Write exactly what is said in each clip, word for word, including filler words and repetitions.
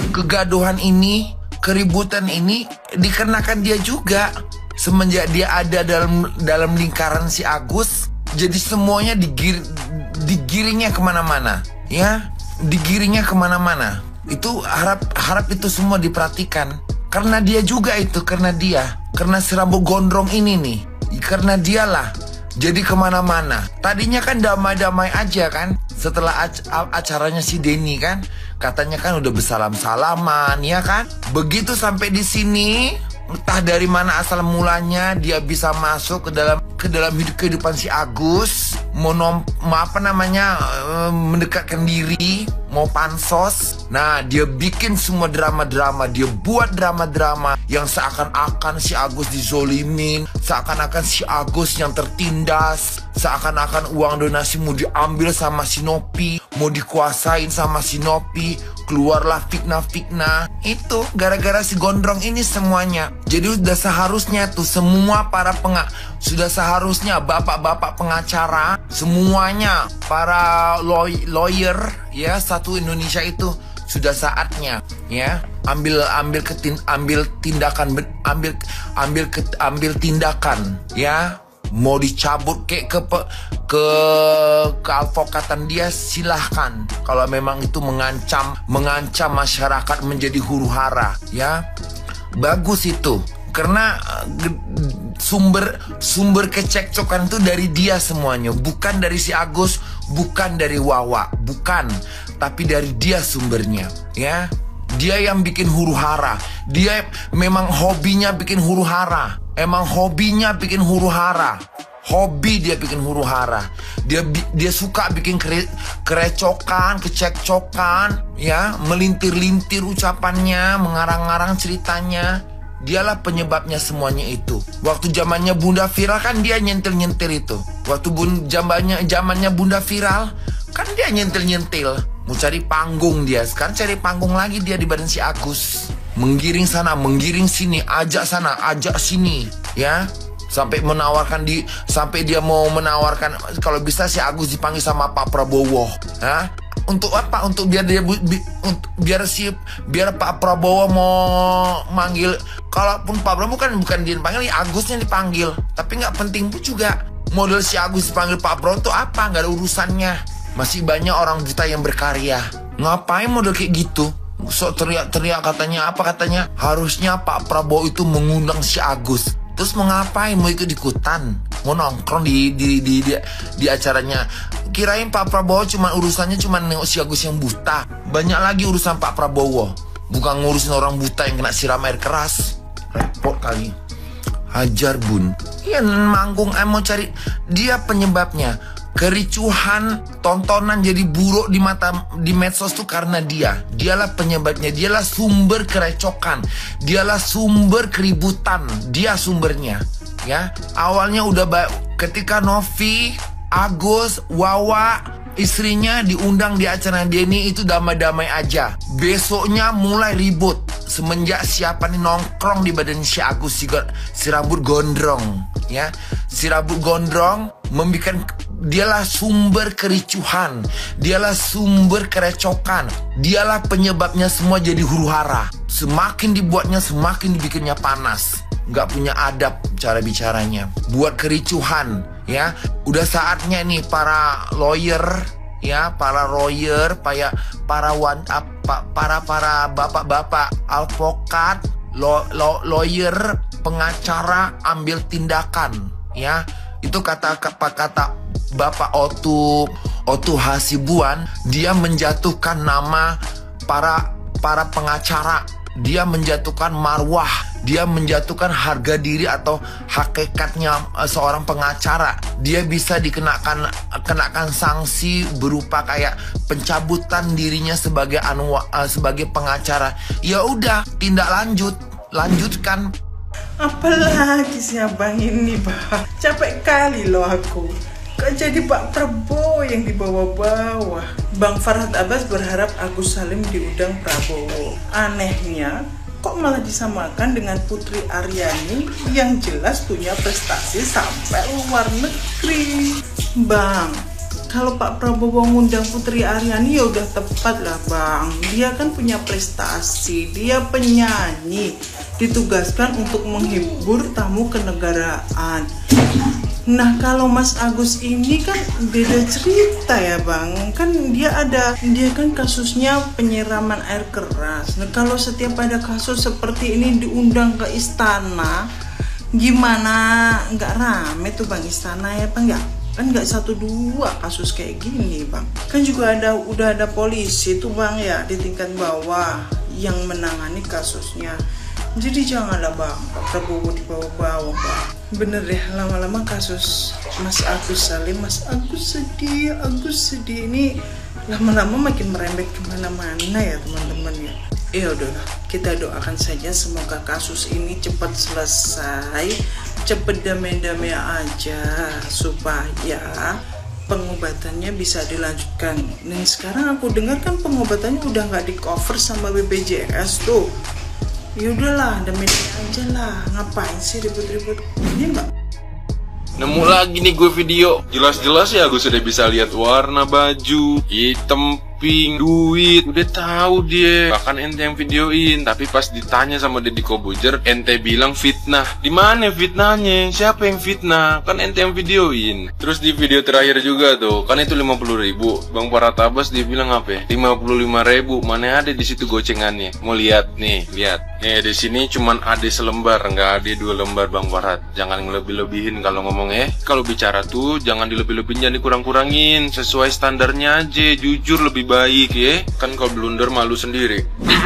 kegaduhan ini, keributan ini dikenakan dia juga. Semenjak dia ada dalam dalam lingkaran si Agus, jadi semuanya digir, digiringnya kemana-mana, ya, digiringnya kemana-mana. Itu harap harap itu semua diperhatikan. Karena dia juga itu, karena dia, karena si rambut gondrong ini nih, karena dialah jadi kemana-mana. Tadinya kan damai-damai aja kan, setelah ac acaranya si Denny kan, katanya kan udah bersalam-salaman, ya kan. Begitu sampai di sini, entah dari mana asal mulanya dia bisa masuk ke dalam ke dalam hidup kehidupan si Agus, mau nom, mau apa namanya uh, mendekatkan diri, mau pansos. Nah, dia bikin semua drama-drama, dia buat drama-drama yang seakan-akan si Agus dizolimin, seakan-akan si Agus yang tertindas, seakan-akan uang donasi mau diambil sama si Nopi, mau dikuasain sama si Nopi. Keluarlah fitnah-fitnah. Itu gara-gara si gondrong ini semuanya. Jadi sudah seharusnya tuh semua para penga sudah seharusnya bapak-bapak pengacara, semuanya para law- lawyer ya satu Indonesia itu sudah saatnya ya ambil ambil ketin ambil tindakan ambil ambil ke, ambil tindakan ya. Mau dicabut kayak ke ke keadvokatan dia, silahkan. Kalau memang itu mengancam mengancam masyarakat menjadi huru-hara, ya bagus itu. Karena sumber sumber kecekcokan itu dari dia semuanya, bukan dari si Agus, bukan dari Wawa, bukan, tapi dari dia sumbernya, ya. Dia yang bikin huru-hara. Dia memang hobinya bikin huru-hara. Emang hobinya bikin huru-hara. Hobi dia bikin huru-hara. Dia dia suka bikin kere, kerecokan, kecekcokan, ya, melintir-lintir ucapannya, mengarang-arang ceritanya. Dialah penyebabnya semuanya itu. Waktu zamannya Bunda viral kan dia nyentil-nyentil itu. Waktu bun, zamannya zamannya Bunda viral kan dia nyentil-nyentil. Mau cari panggung dia. Sekarang cari panggung lagi dia di badan si Agus. Menggiring sana, menggiring sini, ajak sana, ajak sini, ya. Sampai menawarkan di sampai dia mau menawarkan kalau bisa si Agus dipanggil sama Pak Prabowo, ya. Untuk apa? Untuk biar dia bi, untuk, biar si biar Pak Prabowo mau manggil. Kalaupun Pak Prabowo kan bukan dia dipanggil, ya Agusnya dipanggil. Tapi nggak penting pun juga. Model si Agus dipanggil Pak Prabowo itu apa? Nggak ada urusannya. Masih banyak orang kita yang berkarya. Ngapain model kayak gitu? So teriak-teriak katanya apa katanya? Harusnya Pak Prabowo itu mengundang si Agus. Terus mau ngapain? Mau ikut-ikutan? Mau nongkrong di di, di di di acaranya? Kirain Pak Prabowo cuma urusannya cuma nengok si Agus yang buta. Banyak lagi urusan Pak Prabowo. Bukan ngurusin orang buta yang kena siram air keras. Repot kali. Hajar bun. Iya manggung, eh, mau cari dia penyebabnya. Kericuhan, tontonan jadi buruk di mata di medsos tuh karena dia. Dialah penyebabnya, dialah sumber kerecokan, dialah sumber keributan, dia sumbernya. Ya, awalnya udah ketika Novi, Agus, Wawa, istrinya diundang di acara Denny itu damai-damai aja. Besoknya mulai ribut semenjak siapa nih nongkrong di badan si Agus si, si rambut gondrong, ya. Si rambut gondrong membikin dialah sumber kericuhan, dialah sumber kerecokan, dialah penyebabnya semua jadi huru-hara. Semakin dibuatnya, semakin dibikinnya panas. Nggak punya adab cara bicaranya, buat kericuhan, ya. Udah saatnya nih para lawyer, ya, para lawyer, para para wan, apa, para para bapak-bapak advokat, lo, lo, lawyer, pengacara ambil tindakan, ya. Itu kata kata kata Bapak Otu Otu Hasibuan, dia menjatuhkan nama para para pengacara, dia menjatuhkan marwah, dia menjatuhkan harga diri atau hakikatnya uh, seorang pengacara. Dia bisa dikenakan kenakan sanksi berupa kayak pencabutan dirinya sebagai anwa, uh, sebagai pengacara. Ya udah, tindak lanjut, lanjutkan. Apalagi si abang ini, Pak. Capek kali loh aku. Kok jadi Pak Prabowo yang dibawa-bawa? Bang Farhad Abbas berharap Agus Salim diundang Prabowo. Anehnya, kok malah disamakan dengan Putri Aryani yang jelas punya prestasi sampai luar negeri. Bang, Kalau Pak Prabowo ngundang Putri Aryani ya udah tepat lah Bang. Dia kan punya prestasi, dia penyanyi, ditugaskan untuk menghibur tamu kenegaraan. Nah kalau Mas Agus ini kan beda cerita ya Bang. Kan dia ada, dia kan kasusnya penyiraman air keras. Nah kalau setiap ada kasus seperti ini diundang ke istana, gimana nggak rame tuh Bang istana ya Bang ya? Kan nggak satu dua kasus kayak gini Bang. Kan juga ada, udah ada polisi tuh Bang ya di tingkat bawah yang menangani kasusnya. Jadi janganlah Bang Pak Prabowo dibawa-bawa Bang. Bener deh, lama-lama kasus Mas Agus Salim, Mas Agus sedih, Agus sedih ini lama-lama makin merembet kemana-mana ya teman-teman ya. Ya udahlah, kita doakan saja semoga kasus ini cepat selesai, cepat damai-damai aja supaya pengobatannya bisa dilanjutkan. Nih sekarang aku dengar kan pengobatannya udah nggak di cover sama B P J S tuh. Ya udahlah, damai-damai aja lah. Ngapain sih ribut-ribut? Ini enggak. Nemu lagi nih gue video. Jelas-jelas ya gue sudah bisa lihat warna baju, hitam, pink, duit. Udah tahu dia. Bahkan ente yang videoin, tapi pas ditanya sama Deddy Kobuzer, ente bilang fitnah. Di mana fitnahnya? Siapa yang fitnah? Kan ente yang videoin. Terus di video terakhir juga tuh, kan itu lima puluh ribu. Bang Farhad Abbas dia bilang apa? lima puluh lima ribu. Mana ada di situ gocengannya? Mau lihat nih, lihat. Nih di sini cuman ada selembar, nggak ada dua lembar Bang Farhad. Jangan ngelebih-lebihin kalau ngomong eh. Kalau bicara tuh jangan dilebih-lebihin, jangan dikurang-kurangin. Sesuai standarnya aja, jujur lebih baik ya. Kan kalau blunder malu sendiri.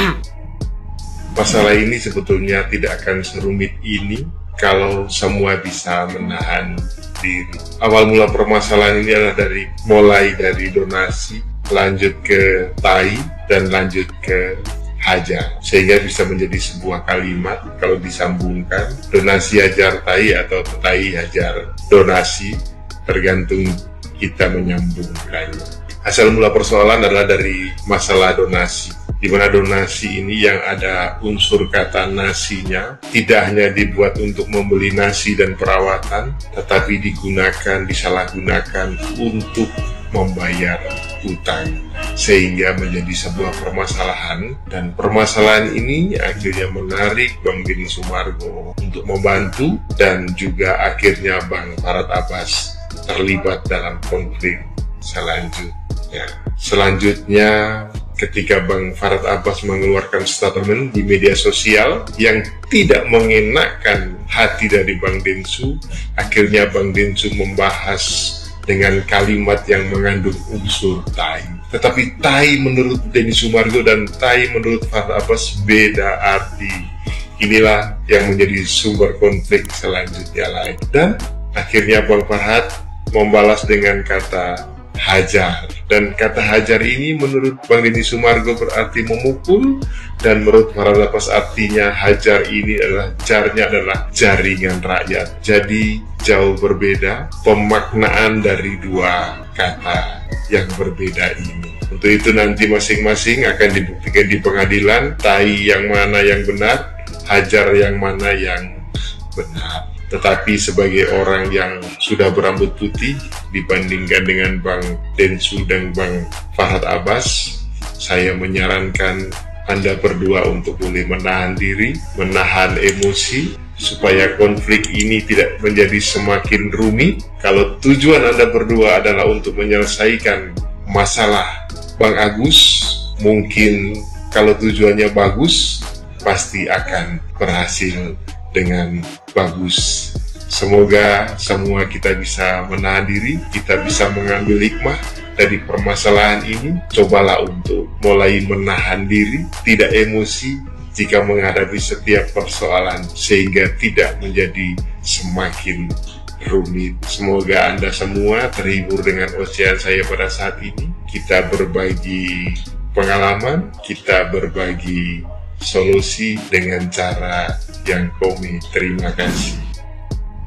Masalah ini sebetulnya tidak akan serumit ini kalau semua bisa menahan diri. Awal mula permasalahan ini adalah dari mulai dari donasi, lanjut ke tai, dan lanjut ke hajar, sehingga bisa menjadi sebuah kalimat kalau disambungkan donasi hajar tai atau tai hajar donasi, tergantung kita menyambungkannya. Asal mula persoalan adalah dari masalah donasi, di mana donasi ini yang ada unsur kata nasinya tidak hanya dibuat untuk membeli nasi dan perawatan, tetapi digunakan, disalahgunakan untuk membayar hutang, sehingga menjadi sebuah permasalahan. Dan permasalahan ini akhirnya menarik Bang Deddy Sumargo untuk membantu, dan juga akhirnya Bang Farhad Abbas terlibat dalam konflik selanjutnya. Selanjutnya ketika Bang Farhad Abbas mengeluarkan statement di media sosial yang tidak mengenakan hati dari Bang Densu, akhirnya Bang Densu membahas dengan kalimat yang mengandung unsur tai. Tetapi tai menurut Deddy Sumargo dan tai menurut Farhad Abbas beda arti. Inilah yang menjadi sumber konflik selanjutnya lain. Dan akhirnya Bang Farhad membalas dengan kata hajar. Dan kata hajar ini menurut Bang Deddy Sumargo berarti memukul, dan menurut Farhad Abbas artinya hajar ini adalah jarnya adalah jaringan rakyat. Jadi jauh berbeda pemaknaan dari dua kata yang berbeda ini. Untuk itu nanti masing-masing akan dibuktikan di pengadilan, tai yang mana yang benar, hajar yang mana yang benar. Tetapi sebagai orang yang sudah berambut putih dibandingkan dengan Bang Densu dan Bang Farhad Abbas, saya menyarankan Anda berdua untuk boleh menahan diri, menahan emosi, supaya konflik ini tidak menjadi semakin rumit. Kalau tujuan Anda berdua adalah untuk menyelesaikan masalah Bang Agus, mungkin kalau tujuannya bagus, pasti akan berhasil dengan bagus. Semoga semua kita bisa menahan diri, kita bisa mengambil hikmah dari permasalahan ini. Cobalah untuk mulai menahan diri, tidak emosi jika menghadapi setiap persoalan, sehingga tidak menjadi semakin rumit. Semoga Anda semua terhibur dengan ocehan saya pada saat ini. Kita berbagi pengalaman, kita berbagi solusi dengan cara yang komik. Terima kasih.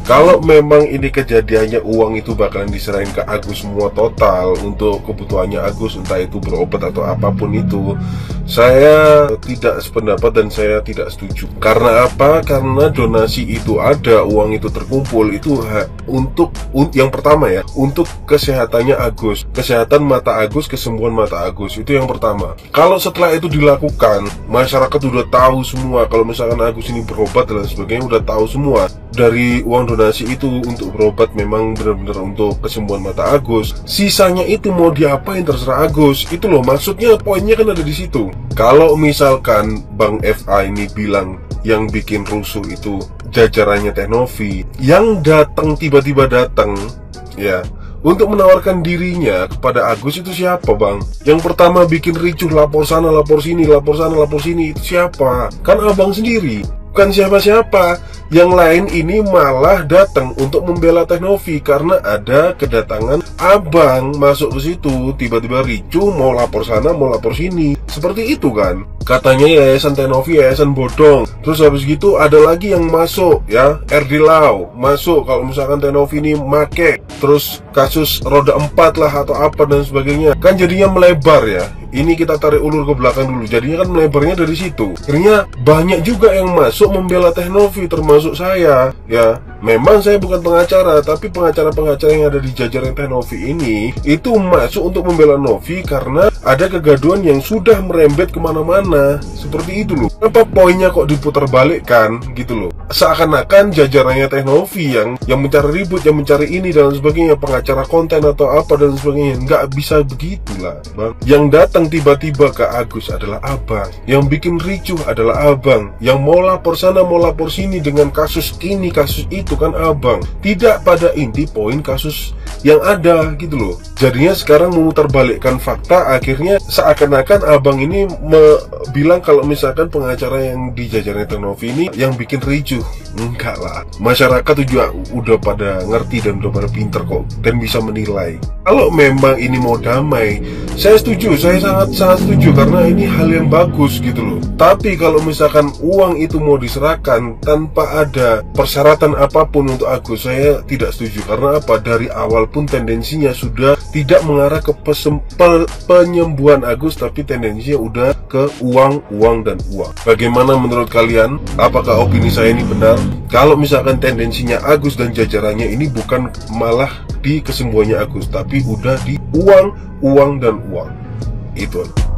Kalau memang ini kejadiannya uang itu bakalan diserahin ke Agus semua total untuk kebutuhannya Agus, entah itu berobat atau apapun itu, saya tidak sependapat dan saya tidak setuju. Karena apa? Karena donasi itu ada, uang itu terkumpul, itu untuk un, yang pertama ya, untuk kesehatannya Agus, kesehatan mata Agus, kesembuhan mata Agus, itu yang pertama. Kalau setelah itu dilakukan, masyarakat udah tahu semua kalau misalkan Agus ini berobat dan sebagainya, udah tahu semua dari uang donasi itu untuk berobat memang benar-benar untuk kesembuhan mata Agus. Sisanya itu mau diapain terserah Agus. Itu loh maksudnya, poinnya kan ada di situ. Kalau misalkan Bang F A ini bilang yang bikin rusuh itu jajarannya Teh Novi, yang datang tiba-tiba datang ya untuk menawarkan dirinya kepada Agus itu siapa bang? Yang pertama bikin ricuh, lapor sana, lapor sini, lapor sana, lapor sini, itu siapa? Kan abang sendiri, bukan siapa-siapa. Yang lain ini malah datang untuk membela Teh Novi karena ada kedatangan abang masuk ke situ, tiba-tiba ricuh, mau lapor sana, mau lapor sini. Seperti itu kan? Katanya yayasan Teh Novi yayasan bodong. Terus habis gitu ada lagi yang masuk ya, R D Lau masuk kalau misalkan Teh Novi ini make. Terus kasus roda empat lah atau apa dan sebagainya. Kan jadinya melebar ya. Ini kita tarik ulur ke belakang dulu. Jadinya kan melebarnya dari situ. Akhirnya banyak juga yang masuk membela Teh Novi, termasuk saya. Ya, memang saya bukan pengacara, tapi pengacara-pengacara yang ada di jajaran Teh Novi ini itu masuk untuk membela Novi karena ada kegaduhan yang sudah merembet kemana-mana. Seperti itu loh. Kenapa poinnya kok diputar balikkan gitu loh? Seakan-akan jajarannya Teh Novi yang yang mencari ribut, yang mencari ini dan sebagainya, pengacara konten atau apa dan sebagainya. Nggak bisa begitulah, bang. Yang datang tiba-tiba ke Agus adalah abang, yang bikin ricuh adalah abang, yang mau lapor sana mau lapor sini dengan kasus ini kasus itu kan abang, tidak pada inti poin kasus yang ada gitu loh. Jadinya sekarang memutarbalikkan fakta, akhirnya seakan-akan abang ini bilang kalau misalkan pengacara yang di jajaran Teh Novi ini yang bikin ricuh. Enggak lah, masyarakat juga udah pada ngerti dan udah pada pinter kok dan bisa menilai. Kalau memang ini mau damai, saya setuju, saya sangat-sangat setuju karena ini hal yang bagus gitu loh. Tapi kalau misalkan uang itu mau diserahkan tanpa ada persyaratan apapun untuk Agus, saya tidak setuju. Karena apa? Dari awal pun tendensinya sudah tidak mengarah ke pesem, pe, penyembuhan Agus, tapi tendensinya udah ke uang, uang dan uang. Bagaimana menurut kalian? Apakah opini saya ini benar? Kalau misalkan tendensinya Agus dan jajarannya ini bukan malah di kesembuhannya Agus, tapi udah di uang, uang dan uang. Itu